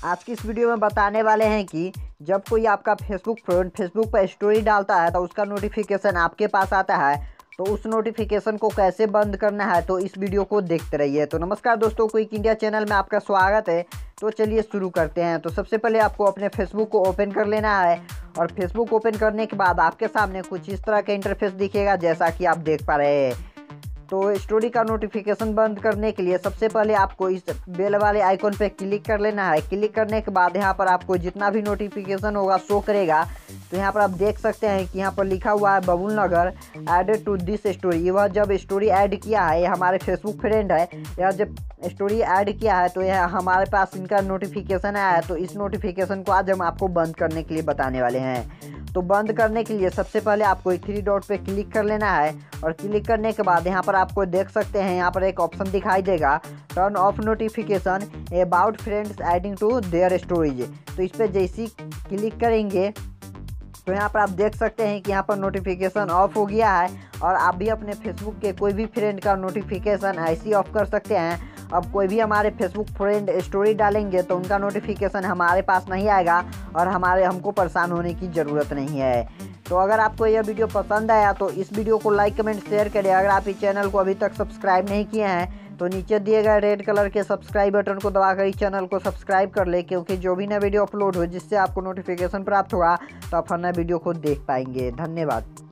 आज की इस वीडियो में बताने वाले हैं कि जब कोई आपका फेसबुक फ्रेंड फेसबुक पर स्टोरी डालता है तो उसका नोटिफिकेशन आपके पास आता है। तो उस नोटिफिकेशन को कैसे बंद करना है तो इस वीडियो को देखते रहिए। तो नमस्कार दोस्तों, क्विक इंडिया चैनल में आपका स्वागत है। तो चलिए शुरू करते हैं। तो सबसे पहले आपको अपने फेसबुक को ओपन कर लेना है और फेसबुक ओपन करने के बाद आपके सामने कुछ इस तरह का इंटरफेस दिखेगा जैसा कि आप देख पा रहे हैं। तो स्टोरी का नोटिफिकेशन बंद करने के लिए सबसे पहले आपको इस बेल वाले आइकॉन पे क्लिक कर लेना है। क्लिक करने के बाद यहाँ पर आपको जितना भी नोटिफिकेशन होगा शो करेगा। तो यहाँ पर आप देख सकते हैं कि यहाँ पर लिखा हुआ है Babul Nagar added to this story. वह जब स्टोरी ऐड किया है, ये हमारे फेसबुक फ्रेंड है, यह जब स्टोरी ऐड किया है तो यह हमारे पास इनका नोटिफिकेशन आया है। तो इस नोटिफिकेशन को आज हम आपको बंद करने के लिए बताने वाले हैं। तो बंद करने के लिए सबसे पहले आपको थ्री डॉट पे क्लिक कर लेना है और क्लिक करने के बाद यहाँ पर आपको देख सकते हैं यहाँ पर एक ऑप्शन दिखाई देगा turn off notification about friends adding to their stories. तो इस पर जैसे क्लिक करेंगे तो यहाँ पर आप देख सकते हैं कि यहाँ पर नोटिफिकेशन ऑफ हो गया है और आप भी अपने फेसबुक के कोई भी फ्रेंड का नोटिफिकेशन ऐसे ही ऑफ कर सकते हैं। अब कोई भी हमारे फेसबुक फ्रेंड स्टोरी डालेंगे तो उनका नोटिफिकेशन हमारे पास नहीं आएगा और हमको परेशान होने की ज़रूरत नहीं है। तो अगर आपको यह वीडियो पसंद आया तो इस वीडियो को लाइक कमेंट शेयर करें। अगर आप इस चैनल को अभी तक सब्सक्राइब नहीं किए हैं तो नीचे दिए गए रेड कलर के सब्सक्राइब बटन को दबाकर इस चैनल को सब्सक्राइब कर ले, क्योंकि जो भी नया वीडियो अपलोड हो जिससे आपको नोटिफिकेशन प्राप्त होगा तो आप हर नया वीडियो को देख पाएंगे। धन्यवाद।